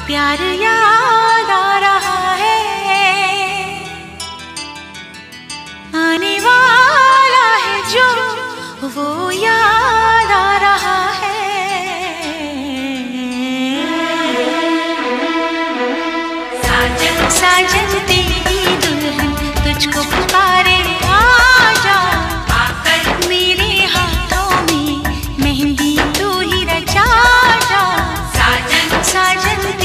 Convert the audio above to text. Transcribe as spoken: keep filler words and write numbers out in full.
प्यार याद आ रहा है, आने वाला है जो वो याद आ रहा है। साजन साजन तेरी दुल्हन तुझको पुकारे, आजा आकर मेरे हाथों में मेहंदी तू ही रचा जा। साजन साजन